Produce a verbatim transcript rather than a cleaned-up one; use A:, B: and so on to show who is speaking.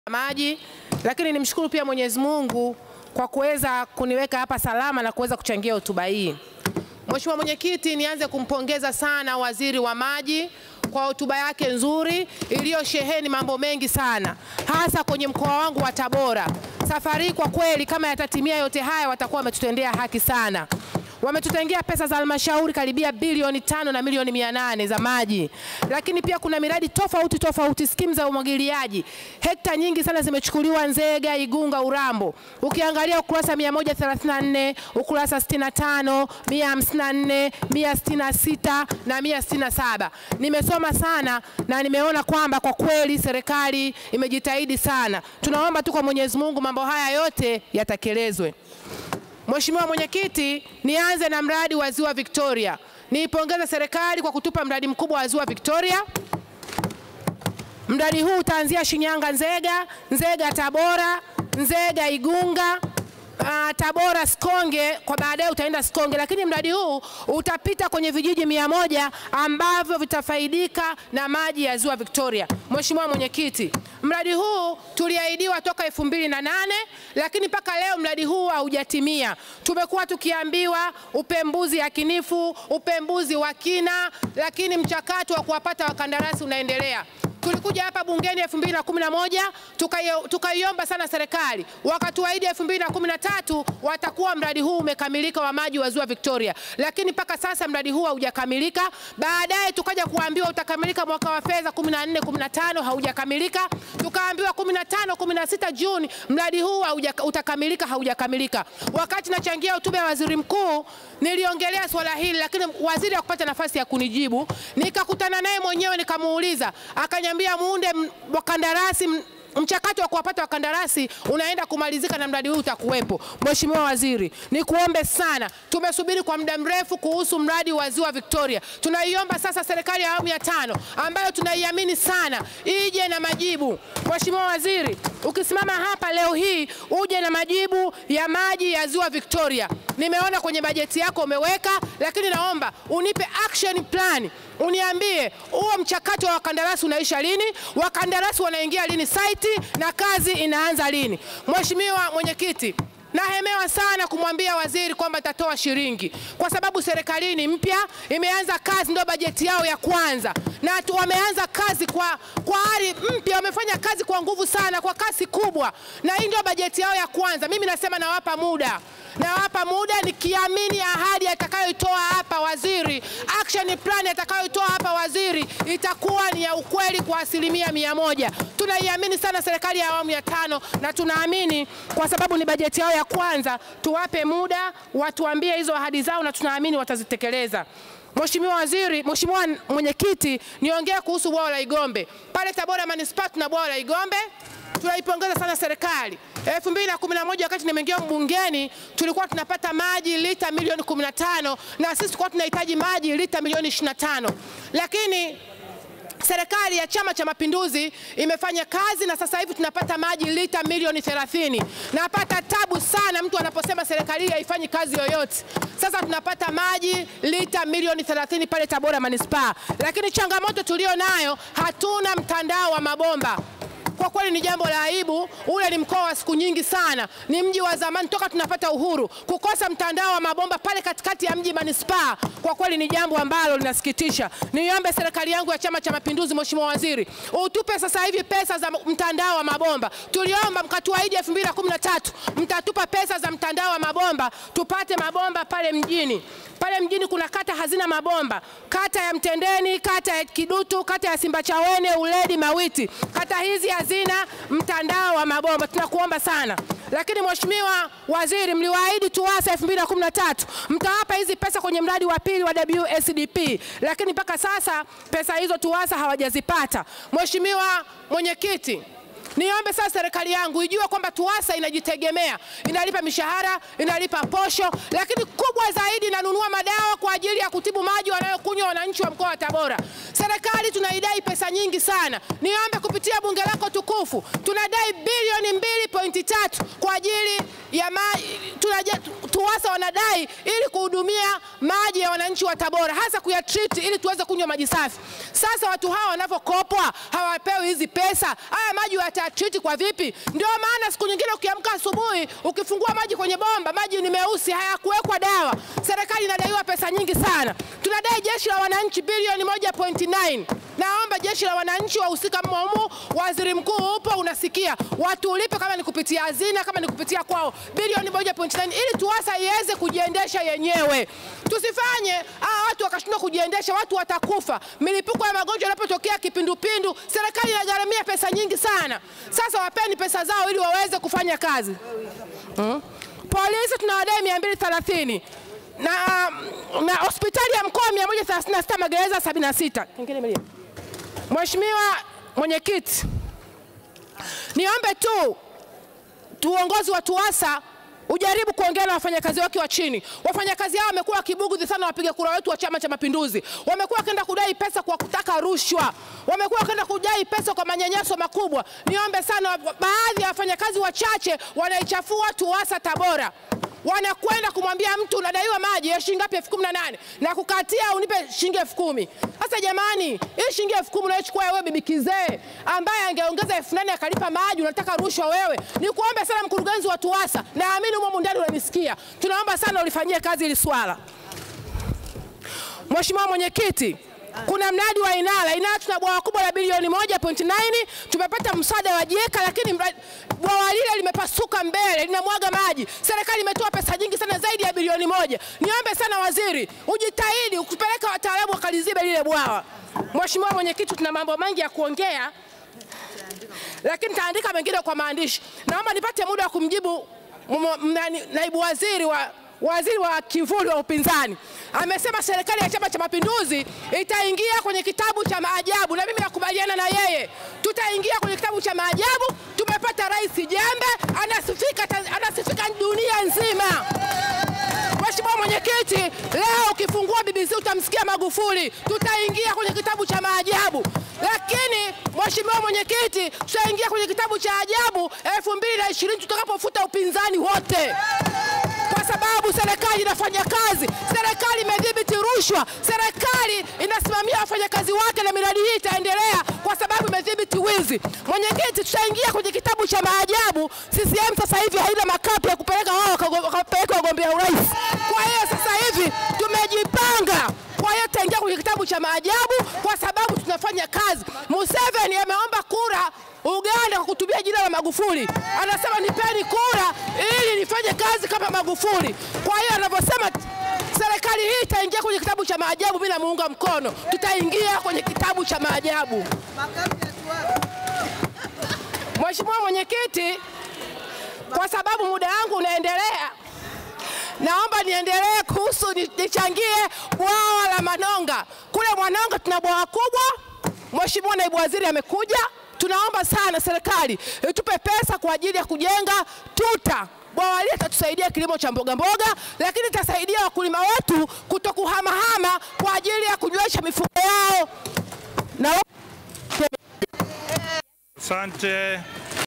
A: maji, lakini nimshukuru pia Mwenyezi Mungu kwa kuweza kuniweka hapa salama na kuweza kuchangia hotuba hii. Mheshimiwa Mwenyekiti, nianze kumpongeza sana Waziri wa Maji kwa hotuba yake nzuri iliyosheheni mambo mengi sana, hasa kwenye mkoa wangu wa Tabora. Safari kwa kweli kama yatatimia yote haya watakuwa wametutendea haki sana. Wametutengea pesa za halmashauri karibia bilioni tano na milioni mia nane za maji. Lakini pia kuna miradi tofauti tofauti, skimu za umwagiliaji. Hekta nyingi sana zimechukuliwa Nzega, Igunga, Urambo. Ukiangalia ukurasa mia moja thelathini na nne, ukurasa sitini na tano, mia hamsini na nne, mia sitini na sita na mia sitini na saba. Nimesoma sana na nimeona kwamba kwa kweli serikali imejitahidi sana. Tunaomba tu kwa Mwenyezi Mungu mambo haya yote yatekelezwe. Mheshimiwa Mwenyekiti, nianze na mradi wa Ziwa Victoria. Niipongeze serikali kwa kutupa mradi mkubwa wa Ziwa Victoria. Mradi huu utaanzia Shinyanga Nzega, Nzega Tabora, Nzega Igunga, Uh, Tabora Sikonge, kwa baadaye utaenda Sikonge, lakini mradi huu utapita kwenye vijiji mia moja ambavyo vitafaidika na maji ya Ziwa Victoria. Mheshimiwa Mwenyekiti, mradi huu tuliahidiwa toka elfu mbili na nane, lakini mpaka leo mradi huu haujatimia. Tumekuwa tukiambiwa upembuzi yakinifu, upembuzi wa kina, lakini mchakato wa kuwapata wakandarasi unaendelea. Tulikuja hapa bungeni elfu mbili na kumi na moja tukaiomba sana serikali, wakatuahidi elfu mbili na kumi na tatu watakuwa mradi huu umekamilika wa maji wa Ziwa Victoria, lakini mpaka sasa mradi huu haujakamilika. Baadaye tukaja kuambiwa utakamilika mwaka wa fedha kumi na nne kumi na tano, haujakamilika. Tukaambiwa kumi na tano kumi na sita Juni mradi huu utakamilika, haujakamilika. Wakati nachangia hotuba ya Waziri Mkuu niliongelea swala hili, lakini waziri hakupata nafasi ya kunijibu. Nikakutana naye mwenyewe nikamuuliza, akaniambia muunde wakandarasi, mchakato wa kuwapata wakandarasi unaenda kumalizika na mradi huu utakuwepo. Mheshimiwa Waziri, nikuombe sana, tumesubiri kwa muda mrefu kuhusu mradi wa Ziwa Victoria. Tunaiomba sasa serikali ya awamu ya tano ambayo tunaiamini sana ije na majibu. Mheshimiwa Waziri, ukisimama hapa leo hii uje na majibu ya maji ya Ziwa Victoria. Nimeona kwenye bajeti yako umeweka, lakini naomba unipe action plan. Uniambie huo mchakato wa wakandarasi unaisha lini, wakandarasi wanaingia lini site na kazi inaanza lini. Mheshimiwa Mwenyekiti, nahemewa sana kumwambia waziri kwamba tatoa shilingi kwa sababu serikali ni mpya, imeanza kazi, ndio bajeti yao ya kwanza, na wameanza kazi kwa kwa hali mpya, wamefanya kazi kwa nguvu sana, kwa kasi kubwa, na hii ndio bajeti yao ya kwanza. Mimi nasema nawapa muda, nawapa muda nikiamini ahadi atakayoitoa hapa waziri, action plan atakayoitoa hapa waziri itakuwa ni ya ukweli kwa asilimia mia moja. Tunaiamini sana serikali ya awamu ya tano na tunaamini kwa sababu ni bajeti yao ya kwanza, tuwape muda watuambie hizo ahadi zao na tunaamini watazitekeleza. Mheshimiwa Waziri, Mheshimiwa Mwenyekiti, niongee kuhusu bwawa la Igombe. Pale Tabora Manispaa tuna bwawa la Igombe. Tunaipongeza sana serikali. elfu mbili na kumi na moja wakati nimeingia bungeni tulikuwa tunapata maji lita milioni kumi na tano na sisi tulikuwa tunahitaji maji lita milioni ishirini na tano. Lakini serikali ya Chama cha Mapinduzi imefanya kazi na sasa hivi tunapata maji lita milioni thelathini. Napata tabu sana mtu anaposema serikali haifanyi kazi yoyote. Sasa tunapata maji lita milioni thelathini pale Tabora Manispaa. Lakini changamoto tulio nayo, hatuna mtandao wa mabomba. Kwa kweli ni jambo la aibu. Ule ni mkoa wa siku nyingi sana, ni mji wa zamani toka tunapata uhuru. Kukosa mtandao wa mabomba pale katikati ya mji Manispaa kwa kweli ni jambo ambalo linasikitisha. Niombe serikali yangu ya Chama cha Mapinduzi, Mheshimiwa Waziri, utupe sasa hivi pesa za mtandao wa mabomba. Tuliomba mkatuahidi elfu mbili na kumi na tatu mtatupa pesa za mtandao wa mabomba tupate mabomba pale mjini. Pale mjini kuna kata hazina mabomba, kata ya Mtendeni, kata ya Kidutu, kata ya Simbachawene, Uledi, Mawiti. Kata hizi hazina mtandao wa mabomba. Tunakuomba sana. Lakini Mheshimiwa Waziri, mliwaahidi TUWASA elfu mbili na kumi na tatu mtawapa hizi pesa kwenye mradi wa pili wa W S D P, lakini mpaka sasa pesa hizo TUWASA hawajazipata. Mheshimiwa Mwenyekiti, niombe sasa serikali yangu ijue kwamba TUWASA inajitegemea, inalipa mishahara, inalipa posho, lakini kubwa zaidi inanunua madawa kwa ajili ya kutibu maji wanayokunywa wananchi wa mkoa wa Tabora. Serikali tunaidai pesa nyingi sana. Niombe kupitia bunge lako tukufu, tunadai bilioni mbili pointi tatu kwa ajili ya maji, TUWASA wanadai ili kuhudumia maji ya wananchi wa Tabora, hasa kuyatreat ili tuweze kunywa maji safi. Sasa watu hawa wanapokopwa hawapewi hizi pesa. Haya maji watatreat kwa vipi? Ndio maana siku nyingine ukiamka asubuhi ukifungua maji kwenye bomba, maji ni meusi, hayakuwekwa dawa. Serikali inadaiwa pesa nyingi sana. Tunadai jeshi la wananchi bilioni moja nukta tisa. Naomba jeshi la wananchi wahusika mmomu, waziri mkuu upo unasikia, watu ulipe kama ni kupitia hazina, kama ni kupitia kwao, bilioni moja nukta tisa ili TUWASA iweze kujiendesha yenyewe. Tusifanye ah watu wakashindwa kujiendesha, watu watakufa. Milipuko ya magonjwa yanapotokea kipindupindu, serikali inagharamia pesa nyingi sana. Sasa wapeni pesa zao ili waweze kufanya kazi. Hmm? Polisi tunawadai mia mbili thelathini. Na na hospitali ya mkoa mia moja thelathini na sita, magereza sabini na sita. Kingine mimi. Mheshimiwa Mwenyekiti, niombe tu uongozi wa TUWASA ujaribu kuongea na wafanyakazi wake wa chini. Wafanyakazi hao wamekuwa kibuguzi sana wapiga kura wetu wa Chama cha Mapinduzi. Wamekuwa wakienda kudai pesa kwa kutaka rushwa. Wamekuwa wakienda kudai pesa kwa manyanyaso makubwa. Niombe sana, baadhi ya wafanyakazi wachache wanaichafua TUWASA Tabora. Wanakwenda kumwambia mtu unadaiwa maji ya shilingi ngapi? elfu kumi na nane, na kukatia unipe shilingi elfu kumi. Sasa jamani, hii shilingi elfu kumi unaichukua wewe bibi kizee ambaye angeongeza elfu nane akalipa maji, unataka rushwa wewe? Nikuombe sana mkurugenzi wa TUWASA, naamini humo ndani unanisikia, tunaomba sana ulifanyie kazi hili swala. Mheshimiwa Mwenyekiti, kuna mradi wa Inala. Inala tuna bwawa kubwa la bilioni moja nukta tisa. Tumepata msaada wa JECA, lakini bwawa lile limepasuka mbele, linamwaga maji. Serikali imetoa pesa nyingi sana, zaidi ya bilioni moja. Niombe sana waziri, ujitahidi ukipeleka wataalamu wakalizibe lile bwawa. Mheshimiwa Mwenyekiti, tuna mambo mengi ya kuongea, lakini taandika mengine kwa maandishi. Naomba nipate muda wa kumjibu naibu waziri wa waziri wa kivuli wa upinzani. Amesema serikali ya Chama cha Mapinduzi itaingia kwenye kitabu cha maajabu, na mimi nakubaliana na yeye. Tutaingia kwenye kitabu cha maajabu. Tumepata rais jembe, anasifika anasifika dunia nzima. Mheshimiwa Mwenyekiti, leo ukifungua B B C utamsikia Magufuli. Tutaingia kwenye kitabu cha maajabu. Lakini Mheshimiwa Mwenyekiti, tutaingia kwenye kitabu cha ajabu elfu mbili na ishirini tutakapofuta upinzani wote. Kwa sababu serikali inafanya kazi, serikali imedhibiti rushwa, serikali inasimamia wafanyakazi wake, na miradi hii itaendelea kwa sababu imedhibiti wizi. Mwenyekiti, tutaingia kwenye kitabu cha maajabu. C C M sasa hivi haina makapi ya kupeleka wao wakapeleka wagombea urais. Kwa hiyo sasa hivi tumejipanga. Kwa hiyo tutaingia kwenye kitabu cha maajabu kwa sababu tunafanya kazi. Museveni ameomba kura Uganda kwa kutumia jina la Magufuli. Anasema nipeni kura ili nifanye kazi kama Magufuli. Kwa hiyo anavyosema serikali hii itaingia kwenye kitabu cha maajabu, bila muunga mkono. Tutaingia kwenye kitabu cha maajabu. Mheshimiwa Mwenyekiti, kwa sababu muda wangu unaendelea, naomba niendelee kuhusu nichangie bwawa la Manonga. Kule Mwanonga tuna bwawa kubwa. Mheshimiwa naibu waziri amekuja. Tunaomba sana serikali itupe pesa kwa ajili ya kujenga tuta. Bwawa hili litatusaidia kilimo cha mboga mboga, lakini itasaidia wakulima wetu kutokuhamahama kwa ajili ya kunywesha mifugo yao. Na
B: asante.